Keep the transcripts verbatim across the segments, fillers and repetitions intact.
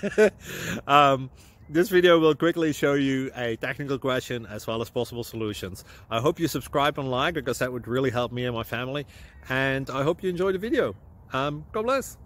um, this video will quickly show you a technical question as well as possible solutions. I hope you subscribe and like, because that would really help me and my family. And I hope you enjoy the video. Um, God bless.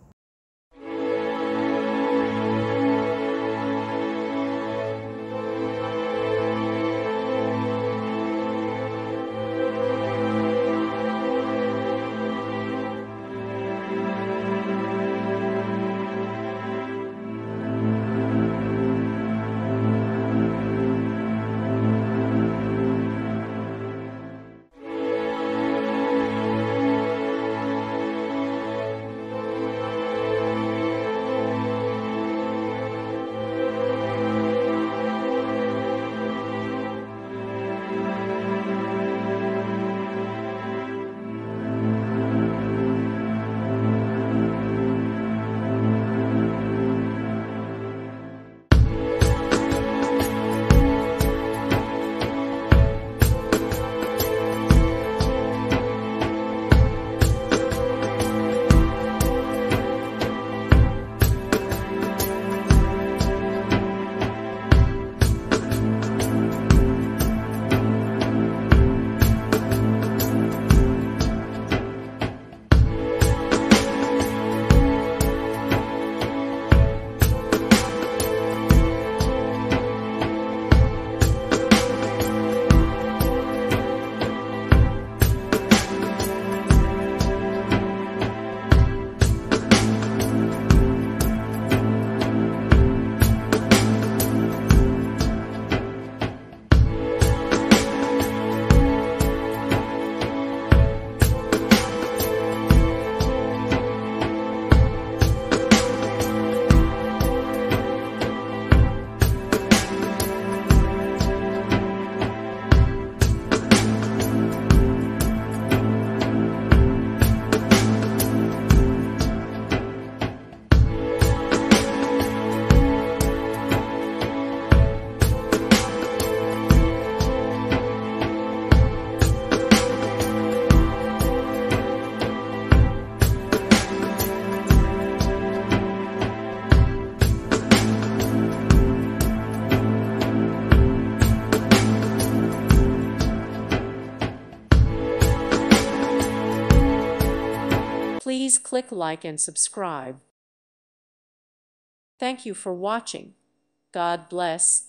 Please click like and subscribe. Thank you for watching. God bless.